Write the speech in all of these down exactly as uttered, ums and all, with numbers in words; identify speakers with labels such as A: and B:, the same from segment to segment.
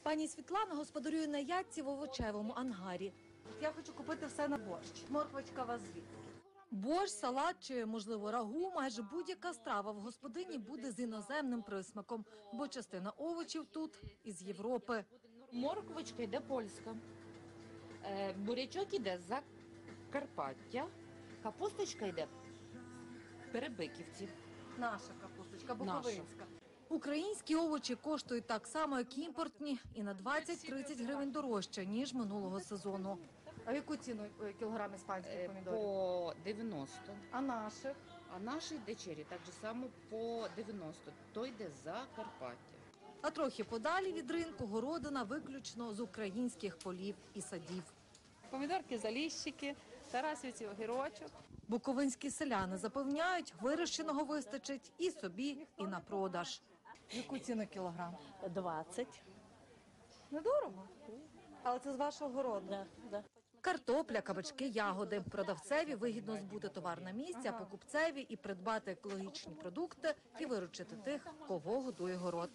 A: Пані Світлана господарює на ятці в овочевому ангарі. Я хочу купити все на борщ. Морквочка у вас звідки? Борщ, салат чи, можливо, рагу – майже будь-яка страва в господині буде з іноземним присмаком, бо частина овочів тут із Європи.
B: Морквочка йде польська, бурячок йде з Закарпаття, капусточка йде Перебиківці.
A: Наша капусточка, буковинська. Українські овочі коштують так само, як імпортні, і на двадцять-тридцять гривень дорожче, ніж минулого сезону. А в яку ціну кілограм іспанських помідорів?
B: По дев'яносто.
A: А наших?
B: А наші йде чері, так же само по дев'яносто. То йде з Закарпаття.
A: А трохи подалі від ринку городина виключно з українських полів і садів.
C: Помідорки, заліщики, тарасівці, огірочок.
A: Буковинські селяни запевняють, вирощеного вистачить і собі, і на продаж. В яку ціну кілограм?
D: двадцять.
A: Недорого. Але це з вашого городу?
D: Да, да.
A: Картопля, кабачки, ягоди. Продавцеві вигідно збути товар на місці, а покупцеві і придбати екологічні продукти, і виручити тих, кого годує город.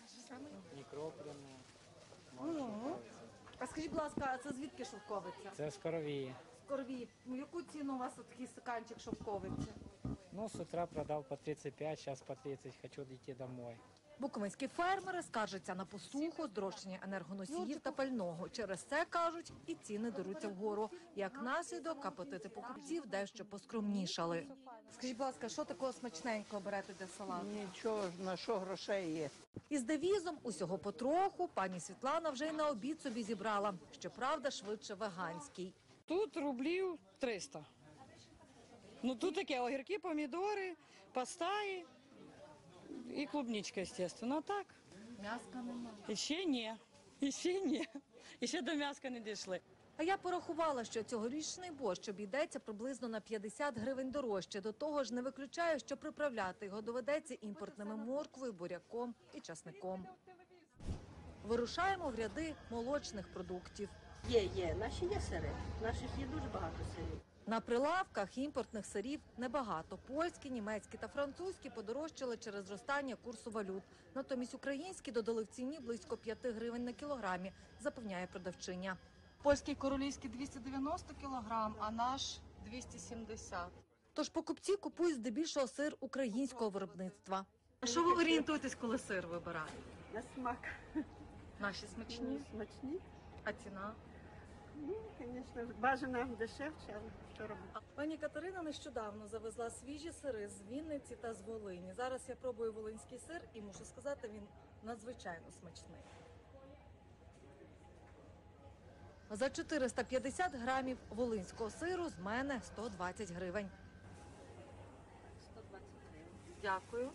A: Ну, а скажіть, будь ласка, а це звідки шовковиця?
E: Це з Коровії.
A: З Корвії. Ну, яку ціну у вас такий стаканчик шовковиці?
E: Ну, с утра продав по тридцять п'ять, зараз по тридцять, хочу йти домой.
A: Буковинські фермери скаржаться на посуху, здорожчання енергоносіїв та пального. Через це, кажуть, і ціни деруться вгору. Як наслідок, апетити покупців дещо поскромнішали. Скажіть, будь ласка, що такого смачненького берете для салату?
D: Нічого, на що грошей є.
A: Із девізом «усього потроху» пані Світлана вже й на обід собі зібрала. Щоправда, швидше веганський.
C: Тут рублів триста. Ну тут таке огірки, помідори, пастаї і клубничка, звісно. А так?
A: М'яска нема.
C: І ще ні. І ще ні. І ще до м'яска не дійшли.
A: А я порахувала, що цьогорічний борщ обійдеться приблизно на п'ятдесят гривень дорожче. До того ж, не виключаю, що приправляти його доведеться імпортними морквою, буряком і часником. Вирушаємо в ряди молочних продуктів.
D: Є, є. Наші є сири. Наших є дуже багато сирів.
A: На прилавках імпортних сирів небагато. Польські, німецькі та французькі подорожчали через зростання курсу валют. Натомість українські додали в ціні близько п'яти гривень на кілограмі, запевняє продавчиня.
F: Польський королівський двісті дев'яносто кілограм, а наш двісті сімдесят.
A: Тож покупці купують здебільшого сир українського виробництва. А що ви орієнтуєтесь, коли сир вибираєте?
D: На смак.
A: Наші смачні.
D: Смачні.
A: А ціна?
D: Ну, звісно, бажано дешевше, але що робити.
A: Пані Катерина нещодавно завезла свіжі сири з Вінниці та з Волині. Зараз я пробую волинський сир і мушу сказати, він надзвичайно смачний. За чотириста п'ятдесят грамів волинського сиру з мене сто двадцять гривень.
D: сто двадцять гривень.
A: Дякую.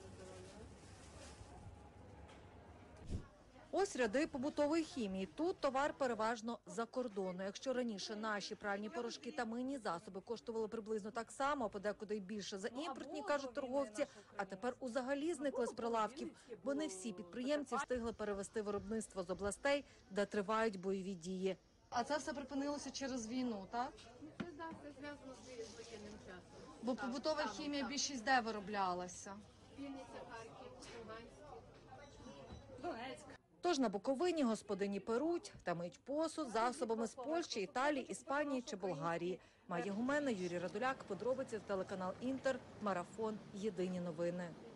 A: Ось ряди побутової хімії. Тут товар переважно з-за кордону. Якщо раніше наші пральні порошки та мийні засоби коштували приблизно так само, а подекуди й більше за імпортні, кажуть торговці, а тепер узагалі зникли з прилавків, бо не всі підприємці встигли перевести виробництво з областей, де тривають бойові дії.
F: А це все припинилося через війну, так?
G: Це, да, це зв'язано з воєнним часом.
F: Бо побутова хімія більшість де вироблялася?
G: Вінниця, Харків, Луганськ.
F: Донецьк.
A: Тож на Буковині господині перуть та миють посуд засобами з Польщі, Італії, Іспанії чи Болгарії. Має Гумена, Юрій Радуляк, подробиці, телеканал Інтер, Марафон, Єдині новини.